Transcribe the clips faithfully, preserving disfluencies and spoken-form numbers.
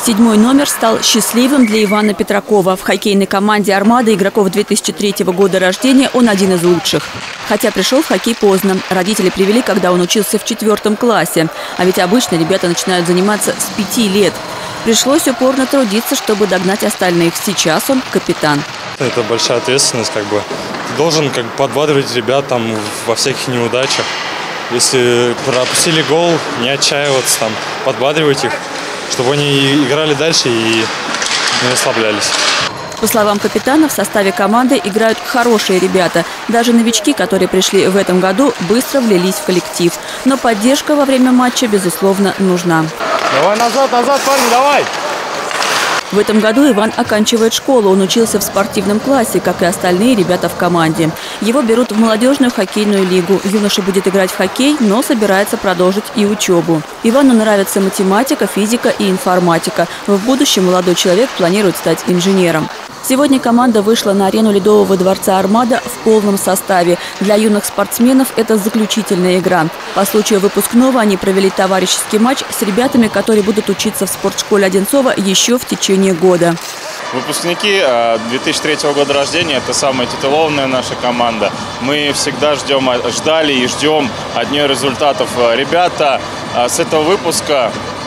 Седьмой номер стал счастливым для Ивана Петракова. В хоккейной команде «Армада» игроков две тысячи третьего года рождения он один из лучших. Хотя пришел в хоккей поздно. Родители привели, когда он учился в четвертом классе. А ведь обычно ребята начинают заниматься с пяти лет. Пришлось упорно трудиться, чтобы догнать остальных. Сейчас он капитан. Это большая ответственность, как бы. Ты должен как бы подбадривать ребят там во всяких неудачах. Если пропустили гол, не отчаиваться, там, подбадривать их, чтобы они играли дальше и не расслаблялись. По словам капитана, в составе команды играют хорошие ребята. Даже новички, которые пришли в этом году, быстро влились в коллектив. Но поддержка во время матча, безусловно, нужна. Давай назад, назад, парни, давай! В этом году Иван оканчивает школу. Он учился в спортивном классе, как и остальные ребята в команде. Его берут в молодежную хоккейную лигу. Юноша будет играть в хоккей, но собирается продолжить и учебу. Ивану нравится математика, физика и информатика. В будущем молодой человек планирует стать инженером. Сегодня команда вышла на арену Ледового дворца «Армада» в полном составе. Для юных спортсменов это заключительная игра. По случаю выпускного они провели товарищеский матч с ребятами, которые будут учиться в спортшколе Одинцова еще в течение года. Выпускники две тысячи третьего года рождения – это самая титулованная наша команда. Мы всегда ждем, ждали и ждем от нее результатов. Ребята с этого выпуска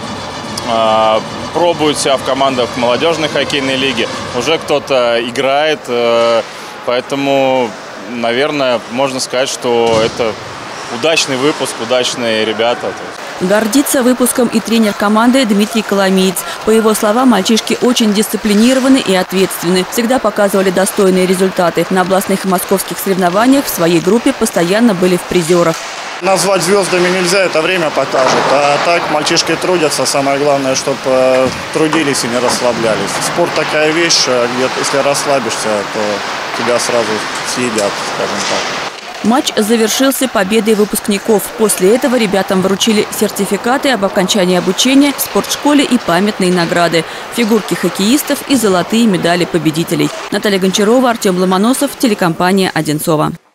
пробуют себя в командах молодежной хоккейной лиги. Уже кто-то играет, поэтому, наверное, можно сказать, что это удачный выпуск, удачные ребята. Гордится выпуском и тренер команды Дмитрий Коломиец. По его словам, мальчишки очень дисциплинированы и ответственны. Всегда показывали достойные результаты. На областных и московских соревнованиях в своей группе постоянно были в призерах. Назвать звездами нельзя, это время покажет. А так мальчишки трудятся. Самое главное, чтобы трудились и не расслаблялись. Спорт такая вещь, где если расслабишься, то тебя сразу съедят, скажем так. Матч завершился победой выпускников. После этого ребятам вручили сертификаты об окончании обучения в спортшколе и памятные награды, фигурки хоккеистов и золотые медали победителей. Наталья Гончарова, Артем Ломоносов, телекомпания «Одинцова».